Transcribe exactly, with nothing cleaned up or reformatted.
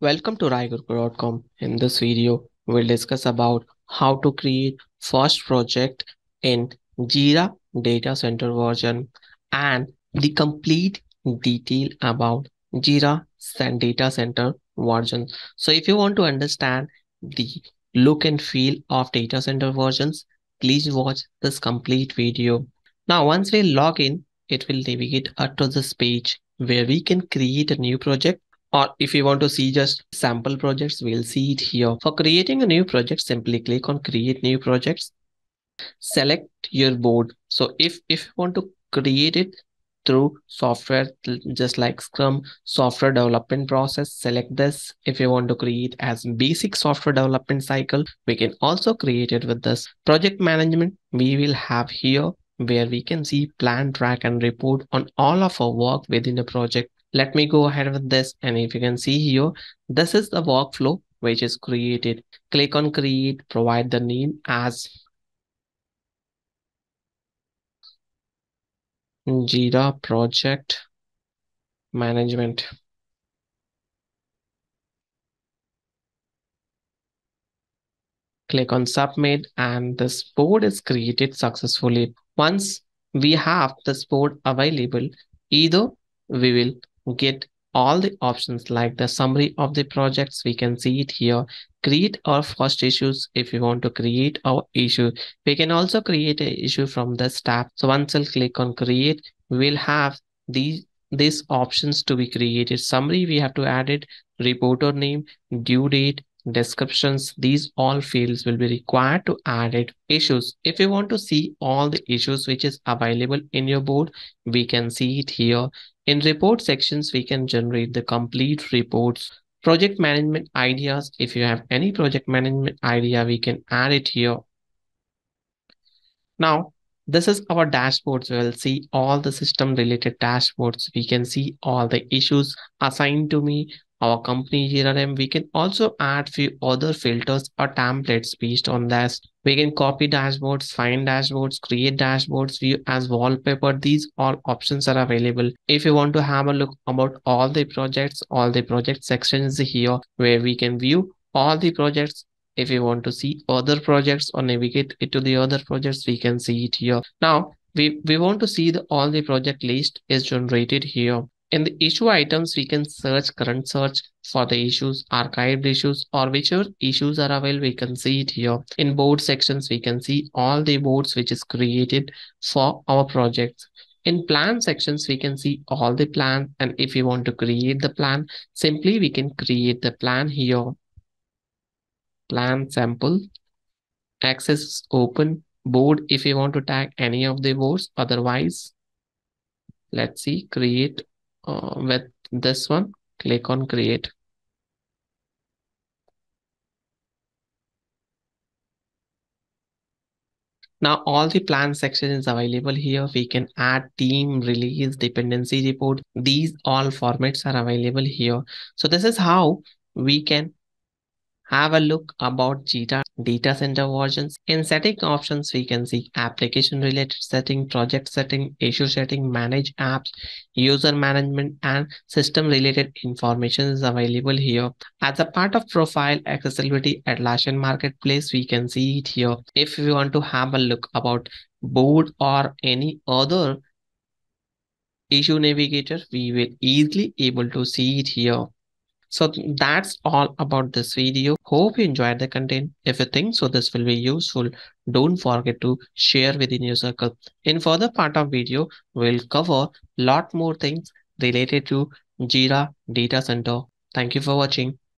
Welcome to raigurku dot com. In this video, we'll discuss about how to create first project in Jira data center version and the complete detail about Jira Sen- data center version. So if you want to understand the look and feel of data center versions, please watch this complete video. Now, once we log in, it will navigate us to this page where we can create a new project, or if you want to see just sample projects, we'll see it here. For creating a new project, simply click on create new projects, select your board. So if if you want to create it through software just like Scrum software development process, select this. If you want to create as basic software development cycle, we can also create it with this. Project management we will have here, where we can see plan, track and report on all of our work within a project. Let me go ahead with this, and if you can see here, this is the workflow which is created. Click on create, provide the name as Jira project management. Click on submit and this board is created successfully. Once we have this board available, either we will get all the options like the summary of the projects. We can see it here. Create our first issues. If you want to create our issue, we can also create a issue from this tab. So once I'll click on create, we'll have these these options to be created. Summary, we have to add it, reporter name, due date, descriptions. These all fields will be required to add it. Issues, if you want to see all the issues which is available in your board, we can see it here. In report sections, we can generate the complete reports. Project management ideas, if you have any project management idea, we can add it here. Now, this is our dashboards. We will see all the system related dashboards. We can see all the issues assigned to me, our company G R M. We can also add few other filters or templates based on this. We can copy dashboards, find dashboards, create dashboards, view as wallpaper. These all options are available. If you want to have a look about all the projects, all the project sections here where we can view all the projects. If you want to see other projects or navigate it to the other projects, we can see it here. Now we, we want to see the all the project list is generated here. In the issue items, we can search current search for the issues, archived issues, or whichever issues are available, we can see it here. In board sections, we can see all the boards which is created for our projects. In plan sections, we can see all the plan, and if you want to create the plan, simply we can create the plan here. Plan sample, access open board if you want to tag any of the boards. Otherwise, let's see, create uh, with this one. Click on create. Now all the plan section is available here. We can add team, release, dependency report. These all formats are available here. So this is how we can have a look about Jira data center versions. In setting options, we can see application related setting, project setting, issue setting, manage apps, user management, and system related information is available here. As a part of profile accessibility Atlassian Marketplace, we can see it here. If we want to have a look about board or any other issue navigator, we will easily able to see it here. So that's all about this video. Hope you enjoyed the content. If you think so this will be useful, don't forget to share within your circle. In further part of video, we'll cover lot more things related to Jira data center. Thank you for watching.